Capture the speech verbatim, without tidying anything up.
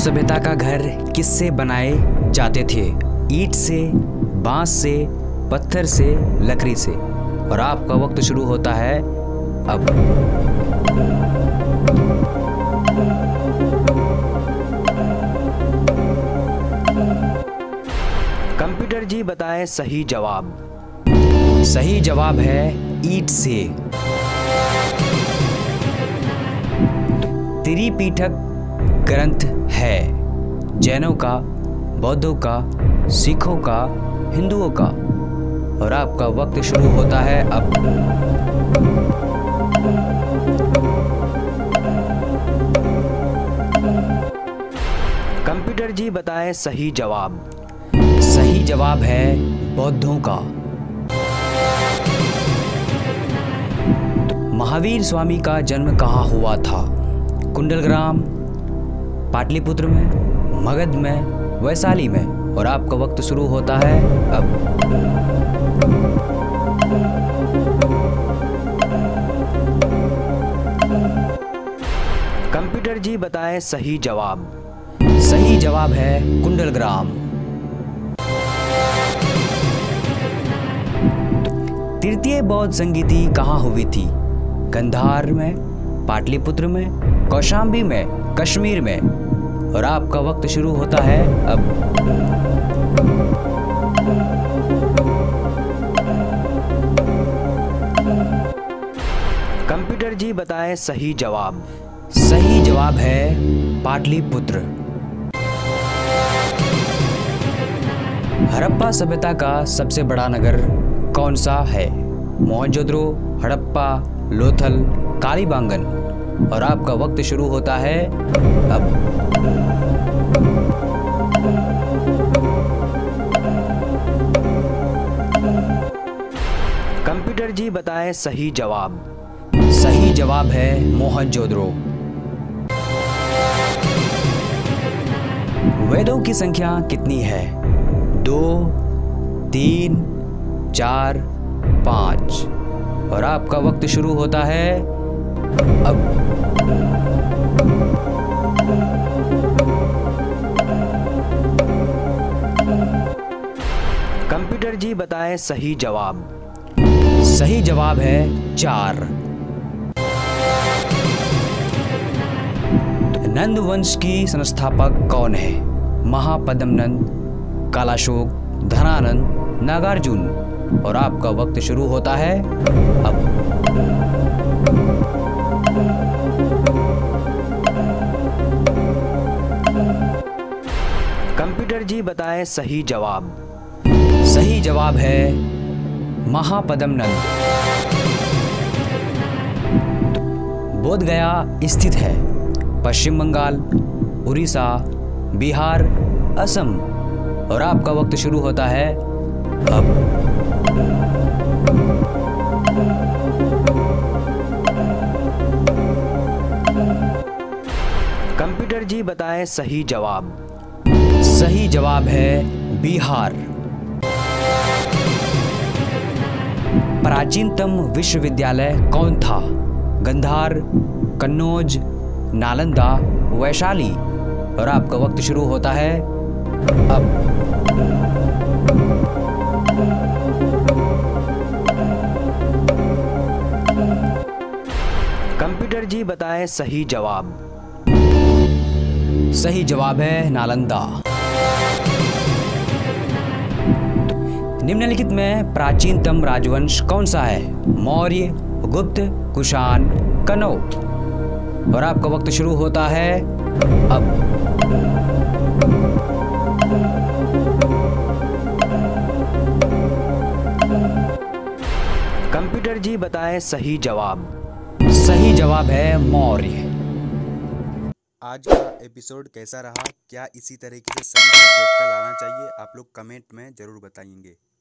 सभ्यता का घर किससे बनाए जाते थे? ईंट से, बांस से, पत्थर से, लकड़ी से। और आपका वक्त शुरू होता है अब। कंप्यूटर जी बताएं सही जवाब। सही जवाब है ईंट से। त्रिपिटक ग्रंथ है जैनों का, बौद्धों का, सिखों का, हिंदुओं का। और आपका वक्त शुरू होता है अब। कंप्यूटर जी बताएं सही जवाब। सही जवाब है बौद्धों का। महावीर स्वामी का जन्म कहाँ हुआ था? कुंडलग्राम, पाटलिपुत्र में, मगध में, वैशाली में। और आपका वक्त शुरू होता है अब। कंप्यूटर जी बताएं सही जवाब। सही जवाब है कुंडलग्राम। तृतीय बौद्ध संगीति कहाँ हुई थी? गंधार में, पाटलिपुत्र में, कौशाम्बी में, कश्मीर में। और आपका वक्त शुरू होता है अब। कंप्यूटर जी बताएं सही जवाब। सही जवाब है पाटलिपुत्र। हड़प्पा सभ्यता का सबसे बड़ा नगर कौन सा है? मोहनजोदड़ो, हड़प्पा, लोथल, कालीबांगन। और आपका वक्त शुरू होता है अब। कंप्यूटर जी बताएं सही जवाब। सही जवाब है मोहनजोदड़ो। वेदों की संख्या कितनी है? दो, तीन, चार, पाँच। और आपका वक्त शुरू होता है अब। कंप्यूटर जी बताएं सही जवाब। सही जवाब है चार। नंद वंश की संस्थापक कौन है? महापद्मनंद, कालाशोक, धनानंद, नागार्जुन। और आपका वक्त शुरू होता है अब। कंप्यूटर जी बताएं सही जवाब। सही जवाब है महापद्मनंद। बोधगया स्थित है पश्चिम बंगाल, उड़ीसा, बिहार, असम। और आपका वक्त शुरू होता है अब। कंप्यूटर जी बताएं सही जवाब। सही जवाब है बिहार। प्राचीनतम विश्वविद्यालय कौन था? गंधार, कन्नौज, नालंदा, वैशाली। और आपका वक्त शुरू होता है अब। कंप्यूटर जी बताएं सही जवाब। सही जवाब है नालंदा। निम्नलिखित में प्राचीनतम राजवंश कौन सा है? मौर्य, गुप्त, कुषाण, कनौज। और आपका वक्त शुरू होता है अब। कंप्यूटर जी बताएं सही जवाब। सही जवाब है मौर्य। आज का एपिसोड कैसा रहा? क्या इसी तरीके से सभी सब्जेक्ट का लाना चाहिए? आप लोग कमेंट में ज़रूर बताएंगे।